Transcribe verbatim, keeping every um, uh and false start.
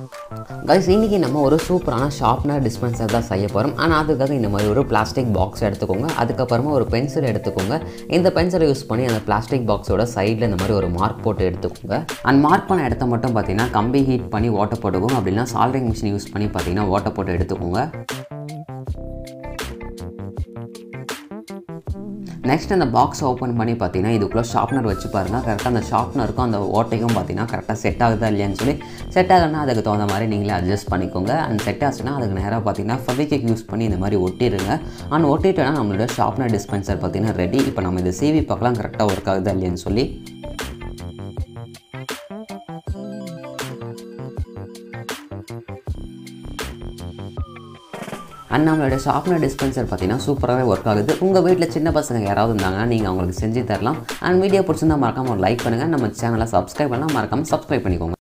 Guys இன்றைக்கி நம்ம ஒரு சூப்பரான ஷார்ப்னர் டிஸ்பென்சர் தான் செய்ய போகிறோம். ஆனால் அதுக்காக இந்த மாதிரி ஒரு பிளாஸ்டிக் பாக்ஸ் எடுத்துக்கோங்க. அதுக்கப்புறமா ஒரு பென்சில் எடுத்துக்கோங்க. இந்த பென்சிலை யூஸ் பண்ணி அந்த பிளாஸ்டிக் பாக்ஸோட சைடில் இந்த மாதிரி ஒரு மார்க் போட்டு எடுத்துக்கோங்க. அண்ட் மார்க் பண்ண இடத்த மட்டும் பார்த்தீங்கன்னா கம்பி ஹீட் பண்ணி ஓட்டை போட்டுக்கோங்க. அப்படின்னா சால்டரிங் மிஷின் யூஸ் பண்ணி பார்த்தீங்கன்னா ஓட்டை போட்டு எடுத்துக்கோங்க. நெக்ஸ்ட் அந்த பாக்ஸ் ஓப்பன் பண்ணி பார்த்தீங்கன்னா இதுக்குள்ளே ஷார்ப்னர் வச்சு பாருங்கள். கரெக்டாக அந்த ஷார்ப்னருக்கும் அந்த ஓட்டைக்கும் பார்த்தீங்கன்னா கரெக்டாக செட் ஆகுதா இல்லையான்னு சொல்லி செட் ஆகுனா அதுக்கு தகுந்த மாதிரி நீங்களே அட்ஜஸ்ட் பண்ணிக்கோங்க. அண்ட் செட் ஆச்சுன்னா அதுக்கு நேராக பார்த்தீங்கன்னா ஃபெவிக்விக் யூஸ் பண்ணி இந்த மாதிரி ஒட்டிடுங்க. அண்ட் ஒட்டிட்டோன்னா நம்மளோட ஷார்ப்னர் டிஸ்பென்சர் பார்த்தீங்கன்னா ரெடி. இப்போ நம்ம இதை சிவி பார்க்கலாம் கரெக்டாக ஒர்க் ஆகுதா இல்லையான்னு சொல்லி. அண்ட் நம்மளோட ஷார்ப்னர் டிஸ்பென்சர் பார்த்தீங்கன்னா சூப்பராகவே ஒர்க் ஆகுது. உங்கள் வீட்டில் சின்ன பசங்க யாராவது இருந்தாங்கன்னா நீங்கள் அவங்களுக்கு செஞ்சு தரலாம். அண்ட் வீடியோ பிடிச்சிருந்தா மறக்காமல் ஒரு லைக் பண்ணுங்கள். நம்ம சேனலை சப்ஸ்கிரைப் பண்ணால் மறக்காமல் சப்ஸ்கிரைப் பண்ணிக்கோங்க.